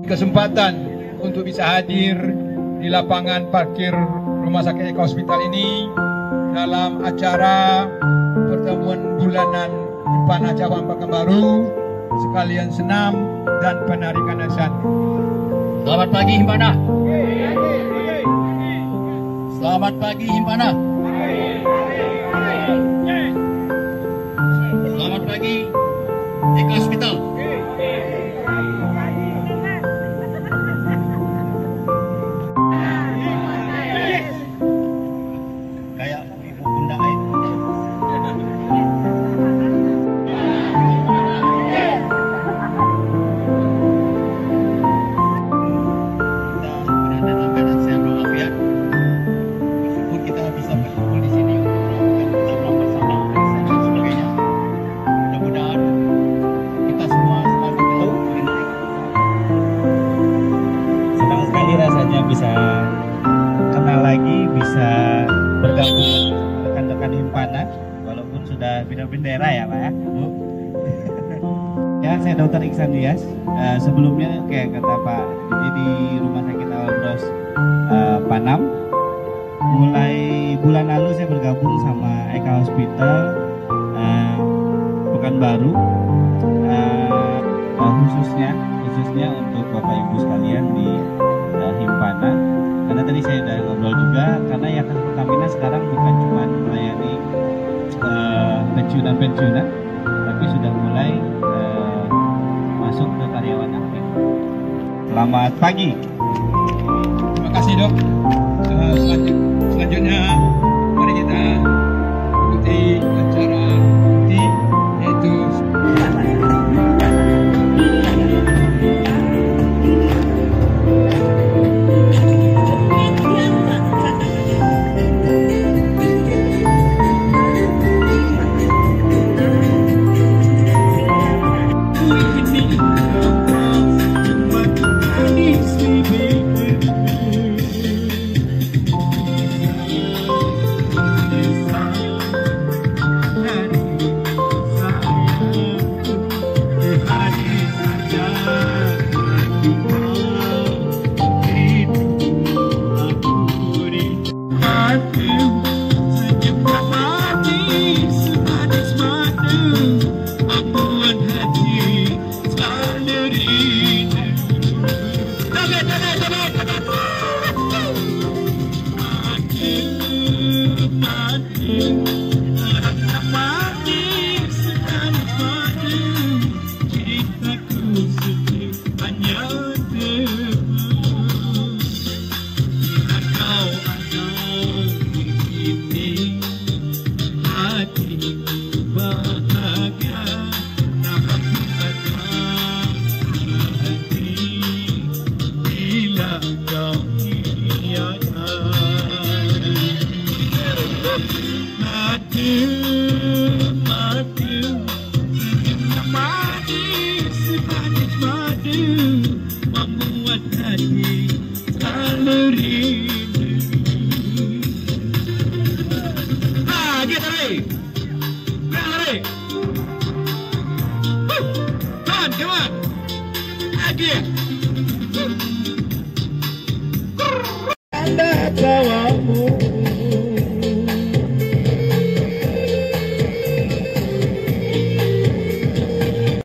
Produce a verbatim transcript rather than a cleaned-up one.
kesempatan untuk bisa hadir di lapangan parkir Rumah Sakit Eka Hospital ini dalam acara pertemuan bulanan Himpana Cabang Pekanbaru, sekalian senam dan penarikan azan. Selamat pagi Himpana. Selamat pagi Himpana. Selamat pagi Eka Hospital. Kayak ibu bunda air. Bisa kenal lagi, bisa bergabung rekan-rekan Himpana walaupun sudah beda bendera ya Pak ya, Bu. Ya, saya Dokter Iksan Dias. Uh, sebelumnya kayak kata Pak, jadi di Rumah Sakit Al-Bros uh, Panam. Mulai bulan lalu saya bergabung sama Eka Hospital uh, Pekanbaru, uh, uh, khususnya khususnya untuk Bapak Ibu sekalian di Himpana, karena tadi saya udah ngobrol juga, karena ya Pertamina sekarang bukan cuma melayani uh, pensiunan-pensiunan, tapi sudah mulai uh, masuk ke karyawan aktif. Selamat pagi. Terima kasih Dok. Uh, selanjut, selanjutnya mari kita ikuti acara di yaitu Come on, come on. Again.